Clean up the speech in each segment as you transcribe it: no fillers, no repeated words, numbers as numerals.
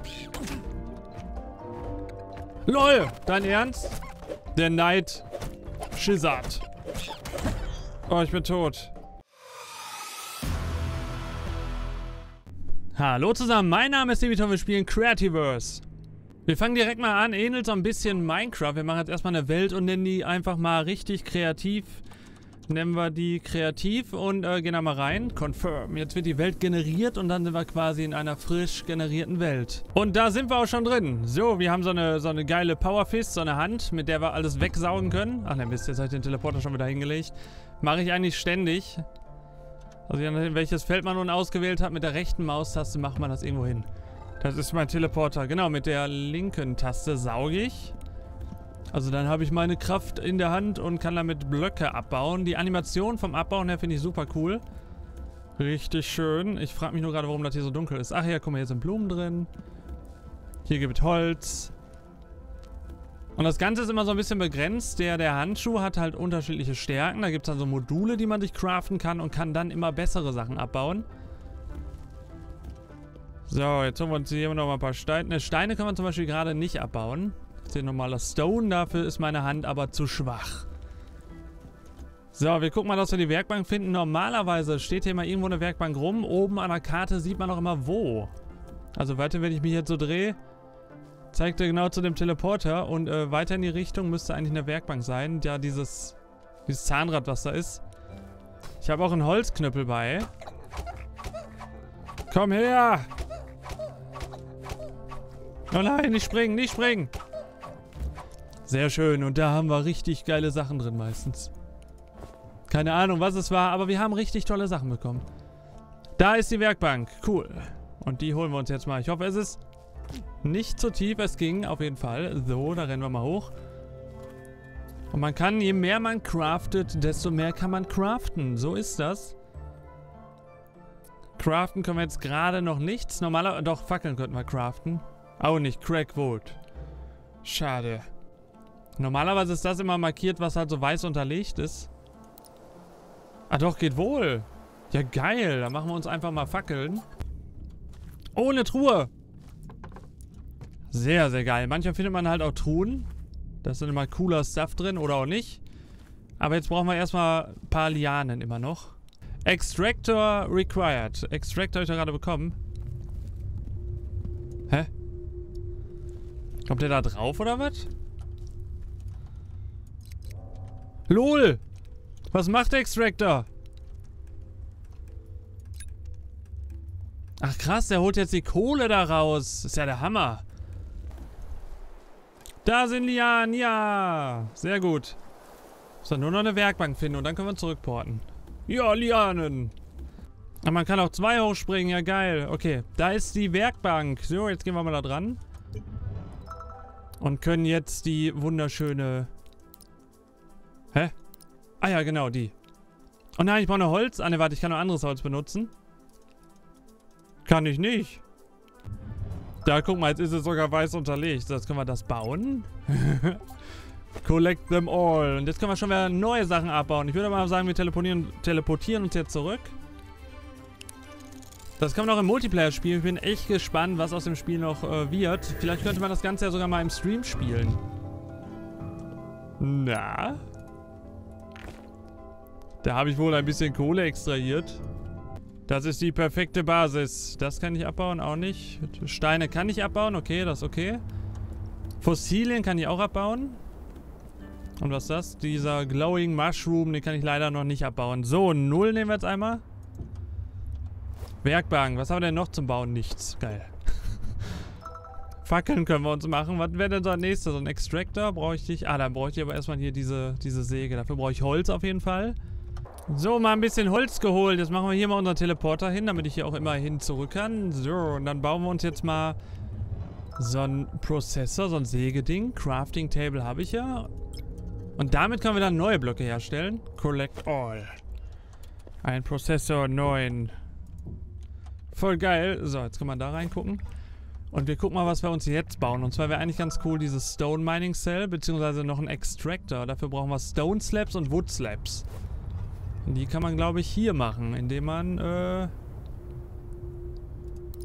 LOL! Dein Ernst? Der Knight Schizard. Oh, ich bin tot. Hallo zusammen, mein Name ist Debiton, wir spielen Creativerse. Wir fangen direkt mal an, ähnelt so ein bisschen Minecraft. Wir machen jetzt erstmal eine Welt und nennen die einfach mal richtig kreativ. Nennen wir die kreativ und gehen da mal rein. Confirm. Jetzt wird die Welt generiert und dann sind wir quasi in einer frisch generierten Welt. Und da sind wir auch schon drin. So, wir haben so eine geile Powerfist, so eine Hand, mit der wir alles wegsaugen können. Ach ne Mist, jetzt habe ich den Teleporter schon wieder hingelegt. Mache ich eigentlich ständig. Also je nachdem, welches Feld man nun ausgewählt hat, mit der rechten Maustaste macht man das irgendwo hin. Das ist mein Teleporter. Genau, mit der linken Taste sauge ich. Also dann habe ich meine Kraft in der Hand und kann damit Blöcke abbauen. Die Animation vom Abbauen her finde ich super cool. Richtig schön. Ich frage mich nur gerade, warum das hier so dunkel ist. Ach ja, guck mal, hier sind Blumen drin. Hier gibt es Holz. Und das Ganze ist immer so ein bisschen begrenzt. Der Handschuh hat halt unterschiedliche Stärken. Da gibt es dann so Module, die man sich craften kann und kann dann immer bessere Sachen abbauen. So, jetzt holen wir uns hier noch mal ein paar Steine. Steine kann man zum Beispiel gerade nicht abbauen. Jetzt hier normaler Stone, dafür ist meine Hand aber zu schwach. So, wir gucken mal, dass wir die Werkbank finden. Normalerweise steht hier mal irgendwo eine Werkbank rum. Oben an der Karte sieht man auch immer wo. Also weiter, wenn ich mich jetzt so drehe, zeigt er genau zu dem Teleporter. Und weiter in die Richtung müsste eigentlich eine Werkbank sein. Ja, dieses Zahnrad, was da ist. Ich habe auch einen Holzknüppel bei. Komm her! Oh nein, nicht springen, nicht springen! Sehr schön, und da haben wir richtig geile Sachen drin meistens. Keine Ahnung, was es war, aber wir haben richtig tolle Sachen bekommen. Da ist die Werkbank, cool. Und die holen wir uns jetzt mal. Ich hoffe, es ist nicht zu tief, es ging auf jeden Fall. So, da rennen wir mal hoch. Und man kann, je mehr man craftet, desto mehr kann man craften. So ist das. Craften können wir jetzt gerade noch nichts. Normalerweise, doch, Fackeln könnten wir craften. Auch nicht, Crackwood. Schade. Normalerweise ist das immer markiert, was halt so weiß unterlegt ist. Ah doch, geht wohl. Ja geil, dann machen wir uns einfach mal Fackeln. Oh, eine Truhe. Sehr, sehr geil. Manchmal findet man halt auch Truhen. Da ist dann immer cooler Stuff drin oder auch nicht. Aber jetzt brauchen wir erstmal ein paar Lianen immer noch. Extractor required. Extractor habe ich da gerade bekommen. Hä? Kommt der da drauf oder was? LOL! Was macht der Extractor? Ach krass, der holt jetzt die Kohle da raus. Das ist ja der Hammer. Da sind Lianen, ja. Sehr gut. So, nur noch eine Werkbank finden und dann können wir zurückporten. Ja, Lianen. Aber man kann auch 2 hochspringen, ja geil. Okay, da ist die Werkbank. So, jetzt gehen wir mal da dran. Und können jetzt die wunderschöne... Hä? Ah ja, genau, die. Oh nein, ich brauche noch Holz. Ah ne, warte, ich kann noch anderes Holz benutzen. Kann ich nicht. Da, guck mal, jetzt ist es sogar weiß unterlegt. Jetzt können wir das bauen. Collect them all. Und jetzt können wir schon wieder neue Sachen abbauen. Ich würde mal sagen, wir teleportieren uns jetzt zurück. Das kann man auch im Multiplayer spielen. Ich bin echt gespannt, was aus dem Spiel noch wird. Vielleicht könnte man das Ganze ja sogar mal im Stream spielen. Na? Da habe ich wohl ein bisschen Kohle extrahiert. Das ist die perfekte Basis. Das kann ich abbauen, auch nicht. Steine kann ich abbauen, okay, das ist okay. Fossilien kann ich auch abbauen. Und was ist das? Dieser Glowing Mushroom, den kann ich leider noch nicht abbauen. So, 0 nehmen wir jetzt einmal. Werkbank, was haben wir denn noch zum Bauen? Nichts. Geil. Fackeln können wir uns machen. Was wäre denn so als nächstes? So ein Extractor brauche ich nicht. Ah, dann brauche ich aber erstmal hier diese Säge. Dafür brauche ich Holz auf jeden Fall. So, mal ein bisschen Holz geholt. Jetzt machen wir hier mal unseren Teleporter hin, damit ich hier auch immer hin zurück kann. So, und dann bauen wir uns jetzt mal so einen Prozessor, so ein Sägeding. Crafting Table habe ich ja. Und damit können wir dann neue Blöcke herstellen. Collect all. Ein Prozessor 9. Voll geil. So, jetzt kann man da reingucken. Und wir gucken mal, was wir uns jetzt bauen. Und zwar wäre eigentlich ganz cool dieses Stone Mining Cell, beziehungsweise noch ein Extractor. Dafür brauchen wir Stone Slabs und Wood Slabs. Und die kann man, glaube ich, hier machen, indem man,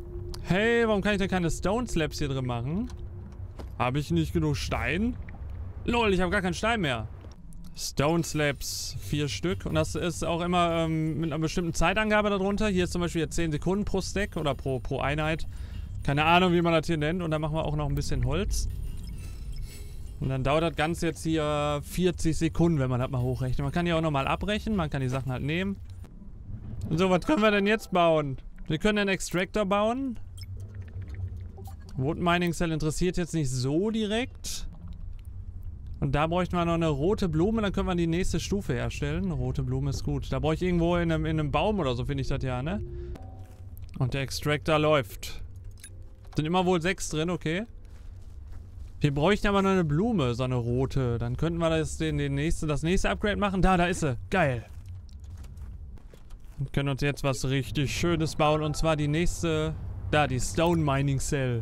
Hey, warum kann ich denn keine Stone Slabs hier drin machen? Habe ich nicht genug Stein? Lol, ich habe gar keinen Stein mehr. Stone Slabs, 4 Stück. Und das ist auch immer mit einer bestimmten Zeitangabe darunter. Hier ist zum Beispiel jetzt 10 Sekunden pro Stack oder pro Einheit. Keine Ahnung, wie man das hier nennt. Und dann machen wir auch noch ein bisschen Holz. Und dann dauert das Ganze jetzt hier 40 Sekunden, wenn man das mal hochrechnet. Man kann hier auch nochmal abbrechen. Man kann die Sachen halt nehmen. So, was können wir denn jetzt bauen? Wir können einen Extractor bauen. Wood Mining Cell interessiert jetzt nicht so direkt. Und da bräuchten wir noch eine rote Blume, dann können wir die nächste Stufe herstellen. Rote Blume ist gut. Da brauche ich irgendwo in einem Baum oder so, finde ich das ja, ne? Und der Extractor läuft. Sind immer wohl 6 drin, okay. Wir bräuchten aber noch eine Blume, so eine rote. Dann könnten wir das nächste Upgrade machen. Da ist sie. Geil. Wir können uns jetzt was richtig Schönes bauen. Und zwar die nächste... Da, die Stone Mining Cell.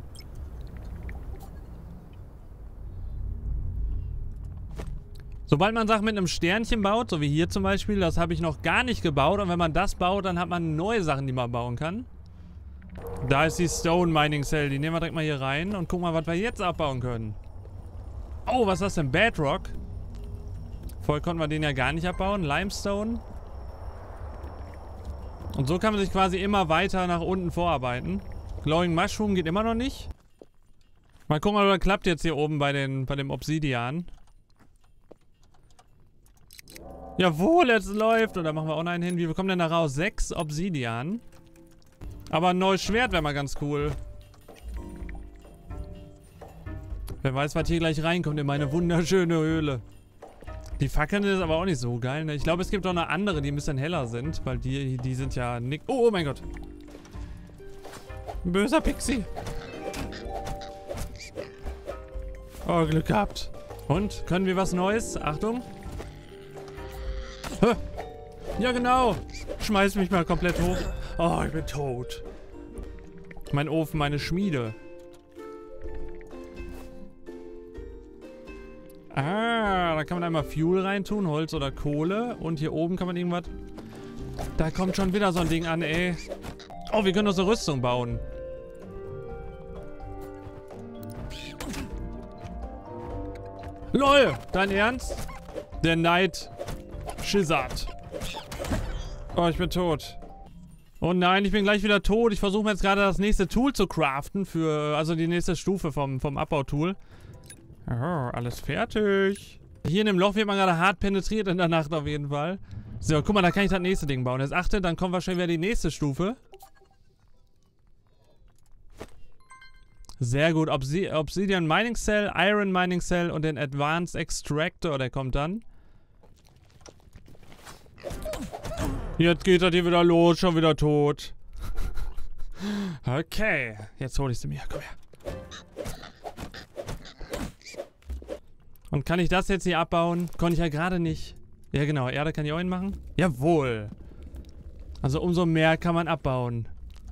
Sobald man Sachen mit einem Sternchen baut, so wie hier zum Beispiel, das habe ich noch gar nicht gebaut. Und wenn man das baut, dann hat man neue Sachen, die man bauen kann. Da ist die Stone Mining Cell. Die nehmen wir direkt mal hier rein und gucken mal, was wir jetzt abbauen können. Oh, was ist das denn? Bedrock? Vorher konnten wir den ja gar nicht abbauen. Limestone. Und so kann man sich quasi immer weiter nach unten vorarbeiten. Glowing Mushroom geht immer noch nicht. Mal gucken, ob das klappt jetzt hier oben bei dem Obsidian. Jawohl, es läuft. Und da machen wir auch noch einen hin. Wie bekommen wir denn da raus? 6 Obsidian. Aber ein neues Schwert wäre mal ganz cool. Wer weiß, was hier gleich reinkommt in meine wunderschöne Höhle. Die Fackeln ist aber auch nicht so geil, ne? Ich glaube, es gibt auch noch andere, die ein bisschen heller sind. Weil die sind ja nicht... Oh mein Gott. Ein böser Pixie. Oh, Glück gehabt. Und? Können wir was Neues? Achtung. Hä? Ja, genau. Schmeiß mich mal komplett hoch. Oh, ich bin tot. Mein Ofen, meine Schmiede. Ah, da kann man einmal Fuel reintun, Holz oder Kohle. Und hier oben kann man irgendwas... Da kommt schon wieder so ein Ding an, ey. Oh, wir können uns eine Rüstung bauen. LOL, dein Ernst? Der Knight Schizard. Oh, ich bin tot. Oh nein, ich bin gleich wieder tot. Ich versuche mir jetzt gerade das nächste Tool zu craften für... Also die nächste Stufe vom Abbautool. Oh, alles fertig. Hier in dem Loch wird man gerade hart penetriert in der Nacht auf jeden Fall. So, guck mal, da kann ich das nächste Ding bauen. Jetzt achtet, dann kommt wahrscheinlich wieder die nächste Stufe. Sehr gut. Obsidian Mining Cell, Iron Mining Cell und den Advanced Extractor, der kommt dann. Jetzt geht das hier wieder los, schon wieder tot. Okay, jetzt hole ich sie mir. Komm her. Und kann ich das jetzt hier abbauen? Konnte ich ja gerade nicht. Ja genau, Erde kann ich auch hinmachen. Jawohl. Also umso mehr kann man abbauen.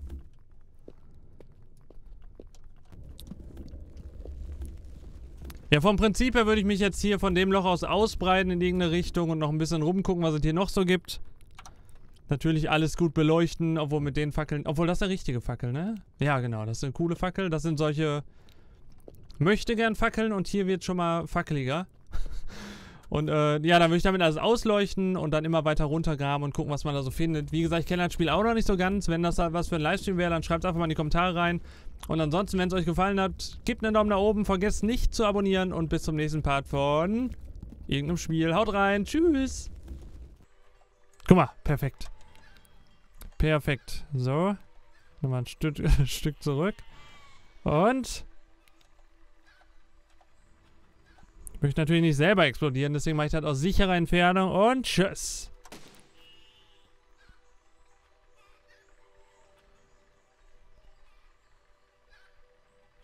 Ja, vom Prinzip her würde ich mich jetzt hier von dem Loch aus ausbreiten in irgendeine Richtung und noch ein bisschen rumgucken, was es hier noch so gibt. Natürlich alles gut beleuchten, obwohl mit den Fackeln... Obwohl, das ist eine richtige Fackel, ne? Ja, genau, das ist eine coole Fackel. Das sind solche... Möchtegern Fackeln und hier wird schon mal fackeliger. Und ja, dann würde ich damit alles ausleuchten und dann immer weiter runtergraben und gucken, was man da so findet. Wie gesagt, ich kenne das Spiel auch noch nicht so ganz. Wenn das halt was für ein Livestream wäre, dann schreibt es einfach mal in die Kommentare rein. Und ansonsten, wenn es euch gefallen hat, gebt einen Daumen nach oben, vergesst nicht zu abonnieren und bis zum nächsten Part von irgendeinem Spiel. Haut rein, tschüss! Guck mal, perfekt. Perfekt. So. Nochmal ein Stück zurück. Und... Ich möchte natürlich nicht selber explodieren, deswegen mache ich das aus sicherer Entfernung und tschüss.